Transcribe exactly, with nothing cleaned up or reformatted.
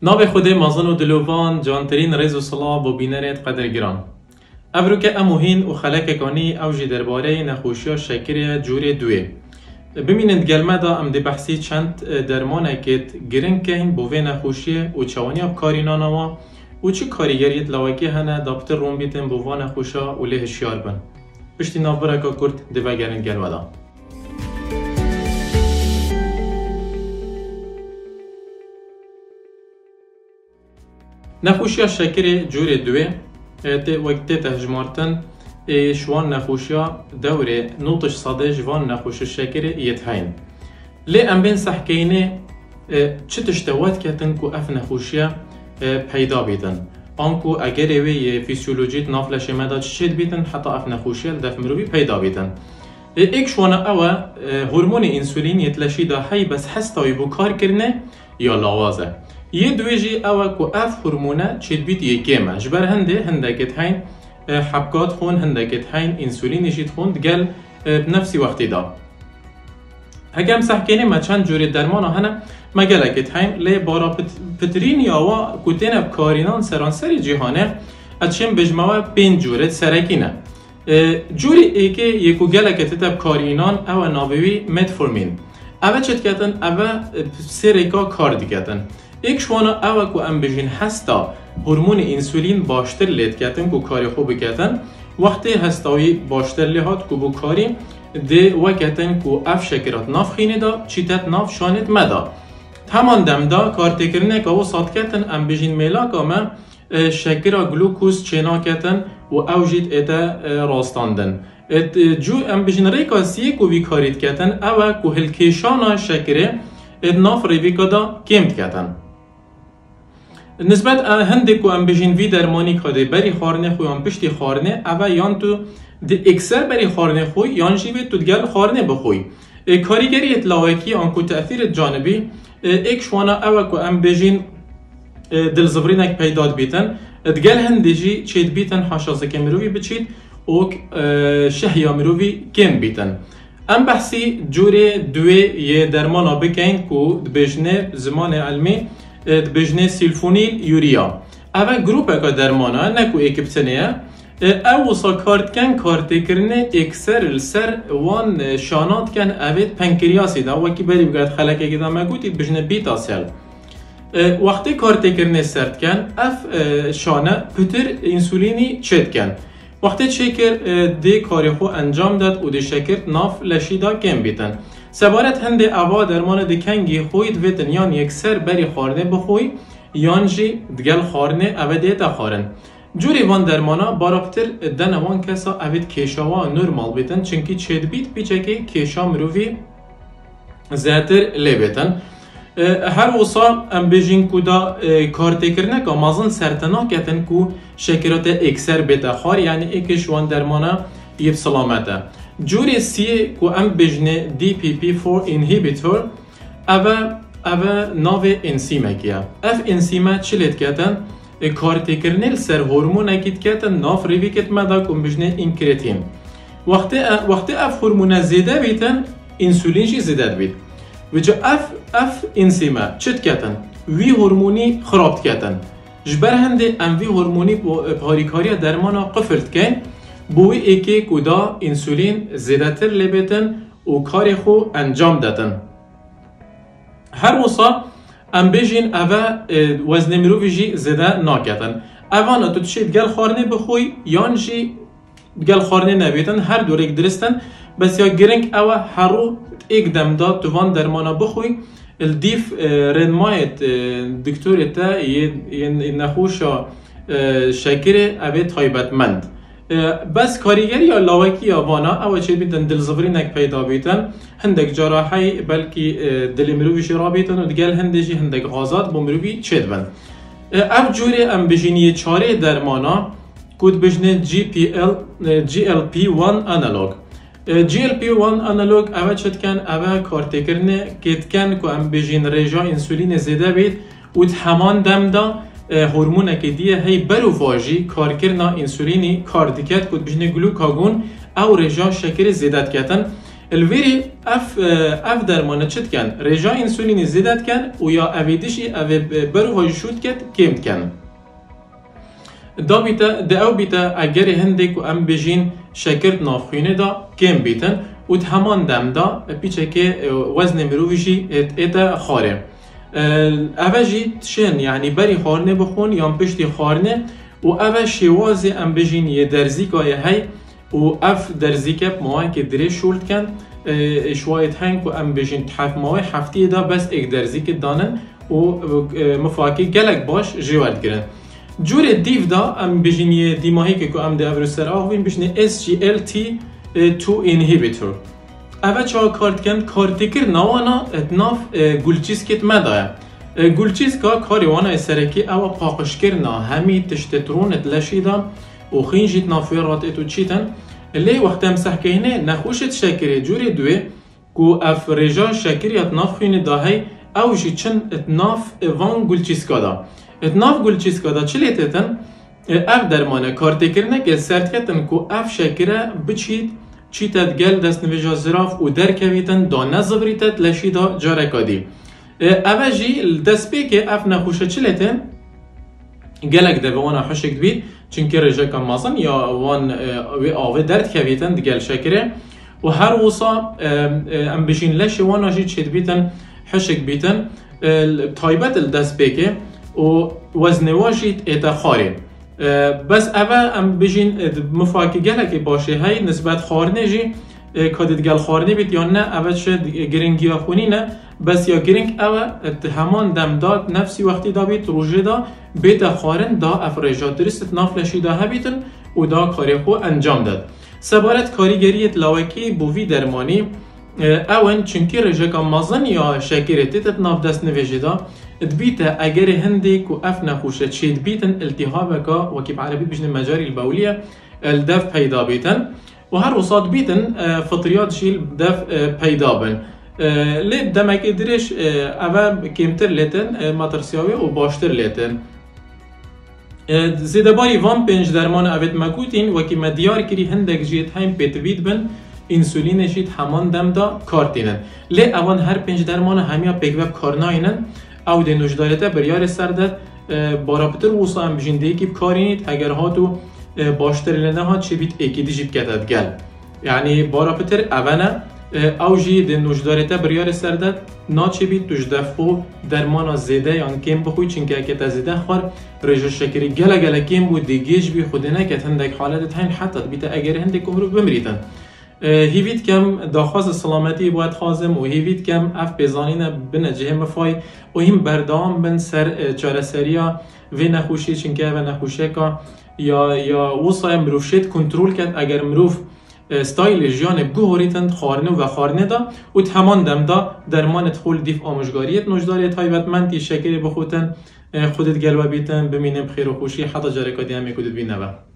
ناو خود مازن و دلوان جانترین ریز و صلاح و بینرت قدر گران. ابرو که اموهین و خلق کانی اوجی درباره نخوشی شکر جور دوی. ببینید گلمه دا ام دی بحثی چند درمانه که گرنگ که این بوه نخوشی و چوانی اب کاری نانوا و چی کاریگریت لواکی هنه دابتر روم بیتن بوه نخوشا و له شیار بن. پشتی ناو برکا کرد دیوه گرنگ گلمه دا. نخوشی شکر جور دوی ته وقتی تهجمارتن شوان نخوشی دوره نوتش صده جوان نخوش شکر یتهین. لی ام بین سحکینه چه تشتوات کتن کو اف نخوشی پیدا بیتن. آنکو اگر وی فیسیولوژیت نافلش مدا چشید بیتن حتی اف نخوشی دف مروی پیدا بیتن. ایک شوان اوا هورمون انسولین یتلشی دا هی بس حستاوی بو کار کرنه یا لاوازه. یه دویجی اوا کو اف هورمونه چید بیت یکیمه. جبر هنده هنده کت هین حبکات خون هنده کت هین انسولین شید خون دگل بنفسی وقتی دا. هکم سحکینه ما چند جوری درمان هنه مگل کت هین لی بارا پترین یا وا کتین بکارینان سرانسری جهانه اتشم بجمعه پین جورت سرکینه. جوری ایکه یکو گل کتت بکارینان اوا ناویوی متفورمین. اوا چت کتن اوا سرکا کار دیگتن. ایک شوانا اوا کو ام بجین هستا هورمون انسولین باشتر لید کتن کو کاری خوب کتن وقتی هستاوی باشتر لهات کو بو کاری ده وکتن کو اف شکرات ناف خینه دا چیتت ناف شانت مدا همان دم دا کارتی کرنه که و ساد کتن ام بجین میلا که ما شکرا گلوکوز چینا کتن و اوجید ایتا راستاندن جو ام بجین ریکاسیه کو وی کاریت کتن اوا کو هلکیشانا شکره اد ناف ریویکا دا کمت کتن نسبت هنده کو ام بجین وی درمانی کاده بری خارنه خوی ام پشتی خارنه اوا یان تو دی اکثر بری خارنه خوی یان جیوی تو دگل خارنه بخوی کاریگری اطلاعاتی آنکو تأثیر جانبی ایک شوانا اوا کو ام بجین دلزبرینک پیداد بیتن دگل هنده جی چید بیتن حاشازه که مروی بچید اوک شهیا مروی کم بیتن ام بحثی جوری دوی یه درمانا بکن کو دبجنه زمان علمی دبجنه سیلفونیل یوریا اوه گروپ اکا درمانا نکو اکبتنیه او وصا کارت کن کارتی کرنه اکسر السر وان شانات کن اوید پنکریاسی دا وکی بری بگرد خلقه که دا مگوتی بجنه بیتا سل وقتی کارتی کرنه سرد کن اف شانه پتر انسولینی چید کن وقتی شکر دی کاری خو انجام داد و دی شکر ناف لشیدا کم بیتن سبارت هنده اوا درمان دی کنگی خوید ویتن یان یک سر بری خارنه بخوی یان جی دگل خارنه او دیتا خارن جوری وان درمانا بارابتر دن وان کسا اوید کشاوا نورمال بیتن چنکی چید بیت بیچه که کشا مروی زیادر لی بیتن هر وصا ام بجین کو دا کارتی کرنه که مازن سرطنا کتن کو شکرات اکثر بیتا خار یعنی ایکش وان درمانا یب سلامته جوری سی کو ام بجنه دی پی پی فور inhibitor اوه اوه ناو انسیمه کیا اف انسیمه چلیت کتن کارتی کرنه سر هورمون اکید کتن ناف ریوی کت مدا کن بجنه اینکریتین وقتی وقتی اف هورمون زیده بیتن انسولین جی زیده بید وجه اف اف انسیمه چت کتن وی هورمونی خرابت کتن جبر هنده ام وی هورمونی پاریکاری درمانا قفلت کن بوی ایکی کدا انسولین زیده تر لبیتن و کاری خو انجام دادن هر وصا ام بیجین اوه وزن مروی جی زیده ناکتن اوان تو تشید گل خارنه بخوی یان جی گل خارنه نبیتن هر دور ایک درستن بس یا گرنگ اوه هر رو ایک دم داد توان درمانا بخوی الدیف رنمایت دکتوری تا یه نخوشا شکر اوه تایبتمند بس کاریگری یا لاوکی یا وانا او چه بیتن دلزبرینک پیدا بیتن هندک جراحی بلکی دل مروی شرا بیتن و دیگل هندجی هندک غازات با مروی چید بند اب جوری ام بجینی چاره درمانا کود بجنه جی پی ال جی ال پی وان انالوگ جی ال پی وان انالوگ او چد کن او کارتی کرنه کت کن که ام بجین ریجا انسولین زیده بید و همان دم دا هورمون که دیه هی برو واجی کار کرنا انسولینی کار دیکت کد بجنه گلوکاگون او رجا شکر زیدت کتن الویری اف اف درمان چت کن رجا انسولین زیادت کن و یا اویدشی او برو های شود کد کمت کن دا بیتا دا او بیتا اگر هندک و ام بجین شکرت نافخینه دا کم بیتن و همان دم دا پیچه که وزن مروفیشی ایتا خاره اوه جی چن یعنی بری خارنه بخون یا پشتی خارنه و اوه شوازی ام بجین یه درزی که هی و اف درزی که موان که دره شولد کن شوایت هنگ و ام بجین تحف موای هفتی دا بس ایک درزی که دانن و مفاکی گلک باش جوارد گرن جور دیو دا ام بجین یه دیماهی که ام ده افرو سر آخوین بجین اس جی ال تی تو inhibitor اوه چه کارت کن کارتی کر نوانا اتناف گلچیز کت مدایه گلچیز که کاری وانا سرکی اوه پاقش کرنا همی تشتترون اتلشی دا و خینجیت نافوی رات اتو چیتن لی وقت هم سحکینه نخوشت شکری جوری دوی کو اف رجا شکری اتناف خینه دا هی او جی چن اتناف وان گلچیز که دا اتناف گلچیز که دا چلی تیتن اف درمانه کارتی کرنه که سرد کتن کو اف شکره بچید چیتت گل دست نویجا زراف و درکویتن دا نزبریتت لشی دا جارکادی اوه جی دست بی که اف نخوشه چلیتن گلک ده وانا حشک بید چونکه رجا کم مازن یا وان آوه درد کویتن گل شکره و هر وصا ام بشین لشی وانا جی چید بیتن حشک بیتن تایبت دست بی که و وزنواجیت ایتا خاره بس اوه ام بجین مفاکی گله که باشه های نسبت خارنه جی کادت گل خارنه بیت یا نه اوه چه گرنگی خونی نه بس یا گرنگ اوه همان دم داد نفسی وقتی دا بیت روژه دا بیت خارن دا افرجا درست نافلشی دا هبیتن و دا کاری خو انجام داد سبارت کاریگریت لاوکی بووی درمانی اون چونکی رجا که مازن یا شکرتیت ناف دست نویجه دا دبيتا اگر هندك واف نخوشه تشيد بيتن التهابك وكيف عربي بجن المجاري البوليه الدف بيدا بيتن وهر وصاد بيتن فطريات شيل دف بيدا بن لي دمك ادريش اوا كيمتر لتن ماترسياوي و باشتر لتن زيدا باي وان بنج درمان اوت مكوتين وكي مديار كري هندك جيت هايم بيتبيت بن انسولين شيت همان دم دا كارتينن لي اوان هر بنج درمان هميا بيگوب كارناينن او ده نوشدارته بریار سرده بارابطر وصا هم بجین دیگه کارینید اگر ها تو باشتر لنه ها چه بیت ایکی دی جیب کتد گل یعنی بارابطر اوانه او جی ده نوشدارته بریار سرده نا چه بیت توش دفو درمانا زیده یان کم بخوی چنکه اکتا زیده خوار رجا شکری گله گله کم بود دیگیش بی خودنه کت هندک حالت هین حتی بیت اگر هندک عمرو بمریتن هیوید کم داخواست سلامتی باید خازم و هیوید کم اف بزانین بنا جه مفای و هم بردام بن سر چاره سریا و نخوشی چنکه و نخوشه که یا یا وصای مروف شد کنترل کرد اگر مروف ستایل جیان بگوهریتن خارنه و خارنه دا و تمان دم دا درمان تخول دیف آموشگاریت نوشداریت هایبت من تی شکری بخوتن خودت گلوه بیتن بمینم خیر و خوشی حتی جرکاتی همی کدت بینه